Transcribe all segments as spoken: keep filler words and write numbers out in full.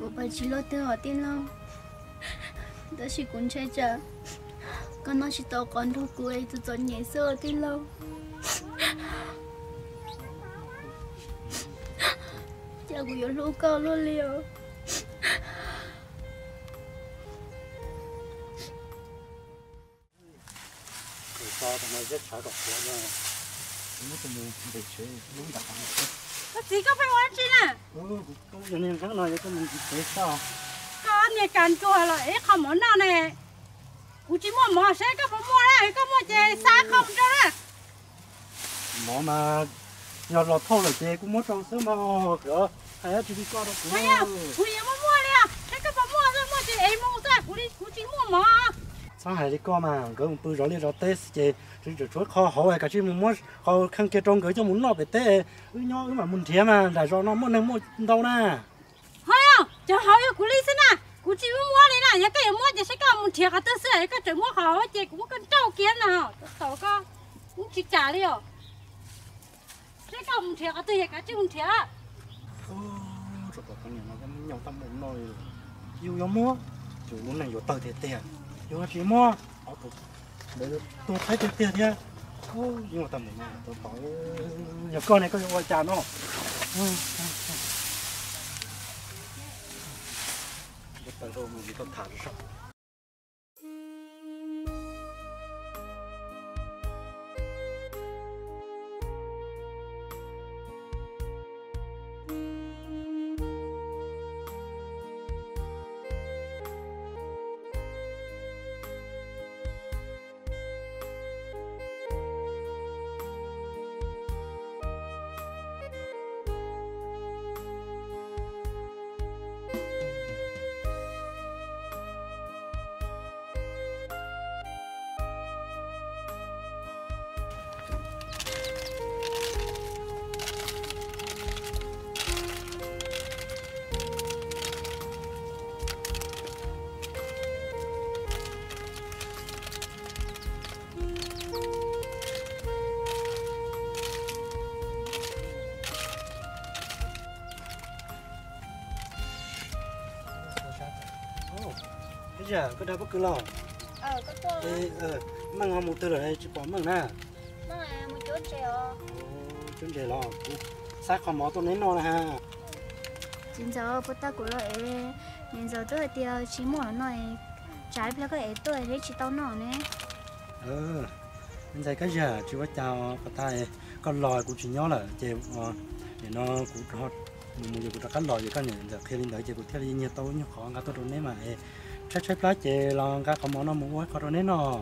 cô bà chỉ lo tới họ tin lâu đó chỉ cũng chơi chả con nó chỉ tao con thôi cô ấy từ từ nhảy sơ tin lâu cha của yo lú cao lú liều sao tụi nó rất chả đọc quá nha, nó tụi mình để chơi đúng đặt hàng. Cái gì có phải ăn chi nè? Ừ, cũng cho nên cái này cái mình để sao? Con này cần cô là ít không muốn nào nè. Cô chỉ mua mỏ sẽ có mua ra, có mua chè xa không cho đó. Mỏ mà nhọt lọt thô là chè cũng muốn trong sớm mà cửa hay chỉ đi qua đó cũng. Hay à, cô gì mua mua đi à? Thế có mua ra mua chè em mua ra, cô đi cô chỉ mua mỏ. Sáng hay đi qua mà gỡ một bữa rồi đi rồi tết chè rồi rồi chuột kho hậu cả chỉ muốn kho khăn kia trong gửi cho muốn lọt về tết ừ nhau mà muốn thiệt mà đại rồi nó muốn nâng mua đâu nè. Hay à, cho họ yêu cô đi xin à. Cô chỉ mua đi nè, những cái mua thì sẽ có muốn thiệt cả tư sữa, cái chuyện mua họ chè cũng cần trâu kiến nào, tao có cũng chỉ trả đi à. Thế có muốn thiệt cả tư cái chứ muốn thiệt. Ô, rồi con nhà nó cái nhau tâm bụng nồi yêu yêu mua chủ muốn này yêu tờ tiền tiền yêu chỉ mua ở tụ để tôi thấy tiền tiền nhá ô nhưng mà tâm bụng này tôi bảo nhà con này có yêu trà nó cái tờ rồi mình có thả ra bây giờ có đâu có cứ lo ờ có to ờ mang họ một từ rồi chỉ bỏ mừng nè nó là một chỗ trèo chúng để lo sát còn mỏ tôi nấy nó ha chính giờ bữa ta của lại nên giờ tôi thì chỉ muốn nói trái là cái tôi đấy chỉ tao nọ nè ờ bây giờ cái giờ chỉ có chào có tay con lòi của chị nhó là chèo để nó cũng hot mình cũng đã cắt lòi gì cái này giờ khi lên đợi chèo cũng theo đi nhiều tao nhiều khó ngã tôi đốn nấy mà trái trái lá chè là cái không món nó muốn quá khó nên nó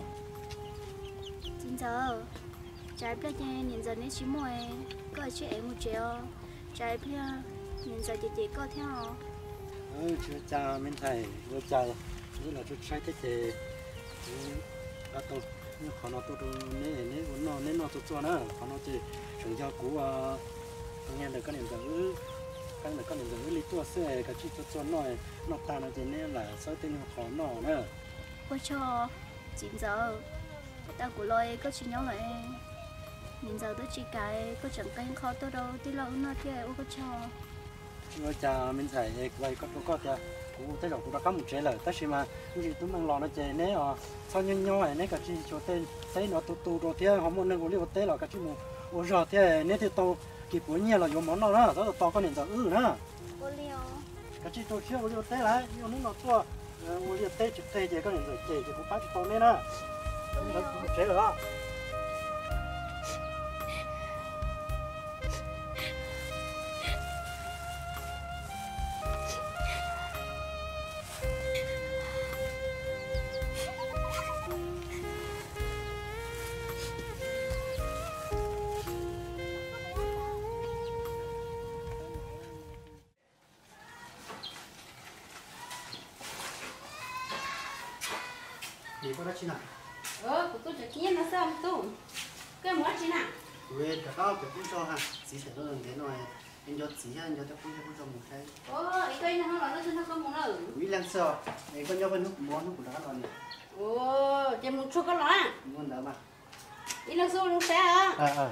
chính giờ trái lá chè nhìn giờ nên chỉ mua có chị em một triệu trái lá nhìn giờ chị chị có theo ừ chưa cha mình thầy vừa cha như là chút trái cái chè các tôi nhưng khó nó tôi nên nên muốn nó nên nó tôi cho nữa khó nó chỉ chúng cho cú tôi nghe được cái niệm tưởng cái này cái niệm tưởng lý tua xe cái chi cho cho nó nó ta nó thì nên là sau tên khó nó nữa có cho chín giờ ta của lôi có chỉ nhau lại nhìn giờ tôi chỉ cái có chẳng cái khó tôi đâu tí lâu nó kia có cho chúng cha mình thầy quay có có có cũng thấy rồi cũng đã có một chế lời tất nhiên mà như tôi mang lò nó chế nè à sau nhân nhau này nè cái chi cho tên thấy nó tu tu rồi thế họ muốn nên có liệu tế là cái chi một ủa rồi thế nè thì tôi kịp bữa nhiều là dùng món nào đó đó to có nền giờ ư nữa cái chi tôi chưa có liệu tế lại nhưng nếu nó to có liệu tế chụp tế gì có nền giờ chế thì cũng phải to nên à nó cũng chế rồi đó đi qua đó chị nào Ờ, của tôi chỉ kia nó sao tôi cái món chị nào về cả cao cái cũng cho ha chỉ sẽ nó thế này anh cho chỉ anh cho cũng cho cũng cho một cái Ồ, cái này nó là nó không muốn đâu quý lăng sờ này con nhau bên nước món nước của nó rồi này Ồ, chỉ muốn chua cái đó à muốn đỡ mà đi là xô luôn xe à à à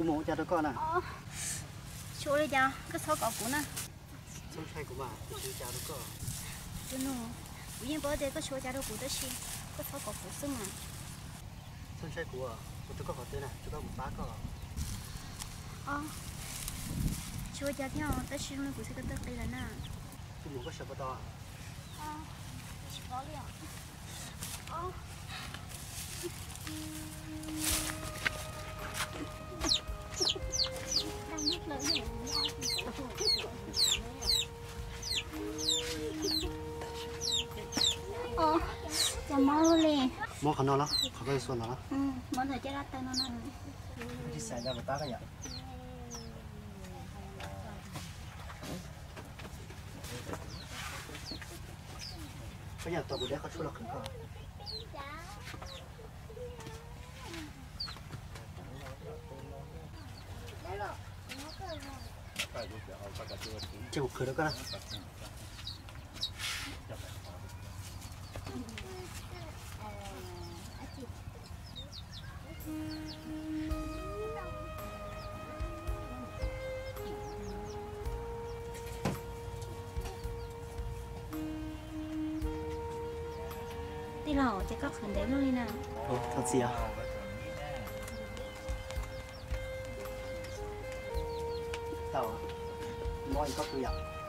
cũng muốn cha đứa con à chỗ đây cha cái số cỏ cũ nè xong sai của bà thì cha đứa con chứ nó bây giờ bây giờ cái số cha đứa cũ đó xí cái số cỏ cũ xưng mà xong sai của tôi có hỏi tên này tôi có một bác có ờ chỗ cha theo tới xí nó cũng sẽ cái đây là nè tôi muốn có sợ bao to ờ có liền ờ đang nước lớn rồi ờ chả mau lên mua khăn nó đó khăn cái xuân đó ừ món thời chơi ra tay nó nè đi xài ra một tá cái vậy bây giờ tao buổi đấy có chút là khẩn cấp chưa một khởi đó cơ đi lò chỉ có khẩn đấy luôn đi nào ồ thật gì à tao nói có tôi ạ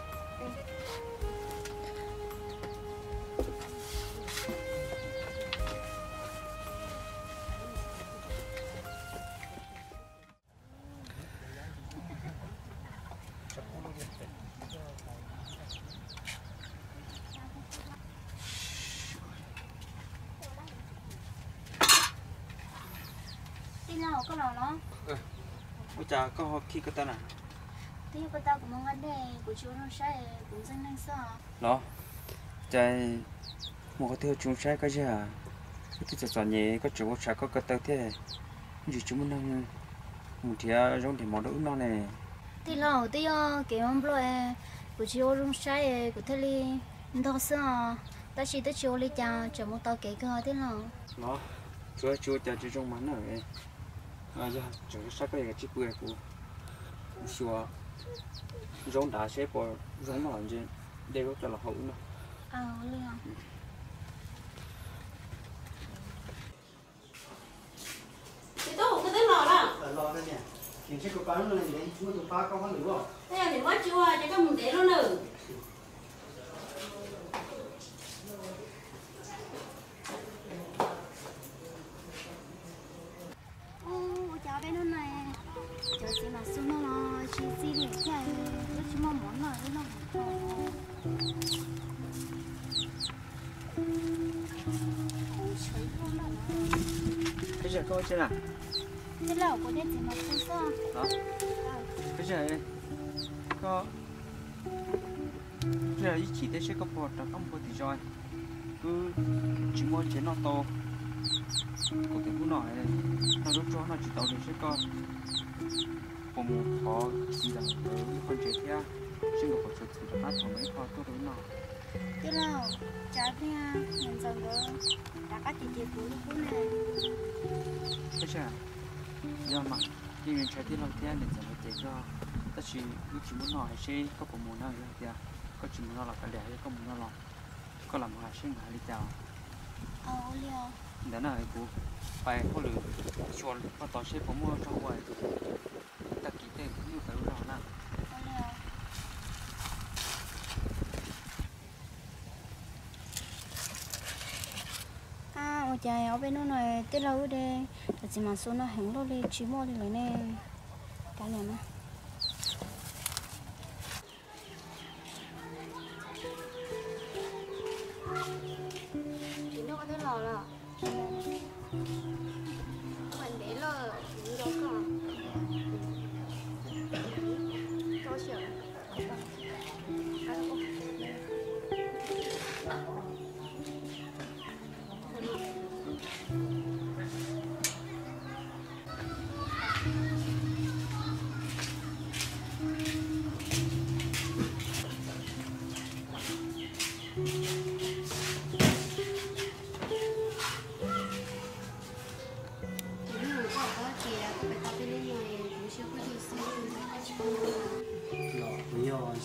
đi lò có lò nó bây giờ có khi cái tên à thì cô ta cũng mong ăn đây của chú nó sẽ cũng dân năng sao đó chạy một cái thứ chúng sai cái gì à cái thứ chọn nhẹ có chỗ sai có cái tao thế gì chúng mình đang một thìa giống thì món đồ nó này thì lò thì cái ông bố của chú nó sẽ của thế li đó sao ta chỉ tới chú li cha cho một tao cái cơ thế lò đó chúa chúa cha chú trong mắn rồi à giờ chỗ sai cái cái chip bưởi của chúa giống đá xếp vào giống mà làm gì đây có cho là hậu nữa à liền thì tôi không có tới lò đó lo đây nè chuyện sẽ có bán nó này đấy chúng tôi phá có bán nữa thế là thì quá chua cho các mình để luôn nữa ô cháu bên nó này cháu chỉ mà xuống nó nó chỉ gì thì cái nó chỉ mong muốn là nó cái gì có chứ nào thế là của đấy chỉ mà xuống sao đó cái gì có giờ ý chỉ để sẽ có bột là không có thì rồi cứ chỉ mua chế nó to có cái cú nọ này nó lúc đó nó chỉ tàu thì sẽ cóผมขอทีหลังเออคนเจ็บเนี่ยซึ่งก็ขอสุดสุดท้ายของไอ้พอตัวรู้หน่อย thế là cháu thì mình giờ đó đã các chị chị phụ phụ này ไม่ใช่ยอมมาที่เงินใช้ที่เราเที่ยวเนี่ยจะไม่เจ๊ก็แต่ชีวิตชิมุนหน่อยใช่ก็ผมมุนเอาอย่างเดียวก็ชิมุนเรากันเดี๋ยวก็มุนเราก็ลำหาเช่นหาลิจาว ờ liều เดี๋ยวน่ะไอ้กูไปเขาหรือชวนพอต่อเช่ผมมั่วช่องไว้ตะกี้เต้กูอยู่กับเราน่ะ ờ liều à ôi trời ở bên nó này tới lâu đây là chỉ mà số nó hẳn lo đi chỉ mua đi lấy nè cái này nè chỉ nó có tới lò là mình để lò những đó cả cho sợ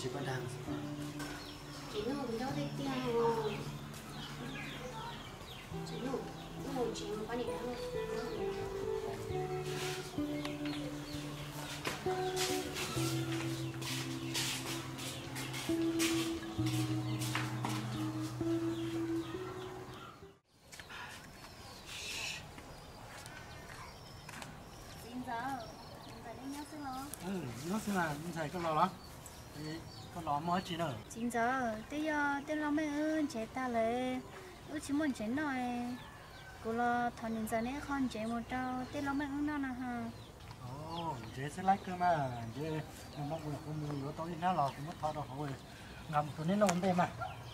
chỉ có đang chỉ nó cũng đâu thấy tiền rồi chỉ nó nó một chuyện mà có gì đâu ừ nó sẽ là mình thấy con lò đó con lò mới chỉ nữa chín giờ tới giờ tới lo mấy ơn chế ta lấy ước chỉ muốn chế nói cô lo thằng nhìn giờ này con chế một trâu tới lo mấy ơn đó nè ha ồ chế sẽ lấy cơ mà chế nó mong là con mua của tôi nó lò cũng mất thọ đâu hồi ngầm tụi nó ổn đây mà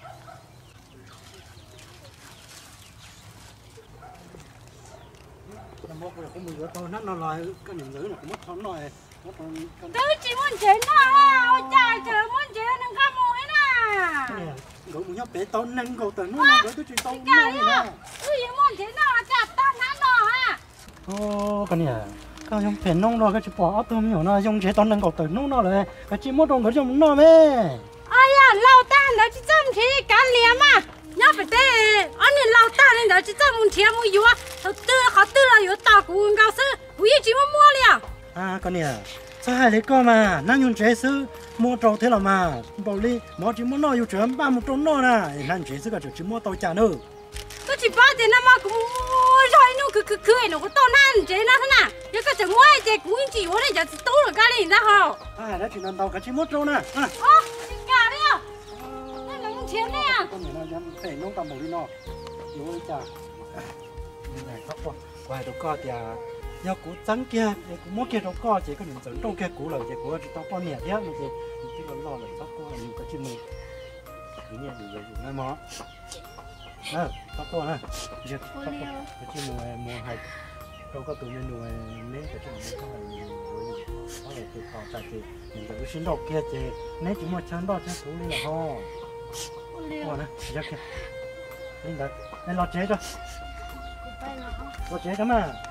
nó mong là con mua của tôi nó nó lòi cái nhìn giữ là cũng mất thọ nói tôi chỉ muốn chế nó ôi trời trời muốn chế đừng có mua hết nè gửi một nhóc bé tôn nâng cầu từ nó mà tôi chỉ tôn nói nè tôi chỉ muốn chế nó chặt tan nó nó ha ô cái này cái giống phèn nông rồi cái chỉ bỏ tôi nhiều nó giống chế tôn nâng cầu từ nó nó rồi cái chỉ muốn trong cái giống nó mê ai à lâu tan nó chỉ chăm chế cá liềm mà nhớ phải thế anh này lâu tan nên nó chỉ chăm muốn chế mua yếu họ tư họ tư là yếu tao cũng cao sư cũng chỉ muốn mua liền à con nè sao hai lấy con mà năng dùng chế sư mua trâu thế là mà bảo đi nó chỉ muốn nói yêu chuyện ba một trâu nó nè năng chế sư cái chỉ mua tàu trả nữa tôi chỉ bao tiền mà cũng rồi nó cứ cứ cứ nó cũng tao nan chế nó thế nào nếu cái chuyện mua chế cũng chỉ ở đây chỉ tao được cái gì ra hả à đã chỉ năng tàu cái chỉ mua trâu nè à ô cả đấy à nó là muốn钱đấy à con này nó dám phải nông tàu bảo đi nó yếu đi chả như này khóc quá quay đồ co thì do cũ trắng kia cũ mua kia đâu co chỉ có những giống trong kia cũ rồi chỉ cũ chỉ tao con nhẹ thế mà chỉ chỉ còn lo lại tao con nhiều cái chim mù cái nhẹ thì dùng ngay mó nè tao con nè chỉ cái chim mù mùa hay đâu có tụi mình nuôi nếu cái chim mù không phải có thể từ cỏ tại thì những cái sinh độc kia thì nếu chỉ mua chán đó chứ cũ đi là ho ho nè giờ kia nên là nên lo chế cho lo chế đó mà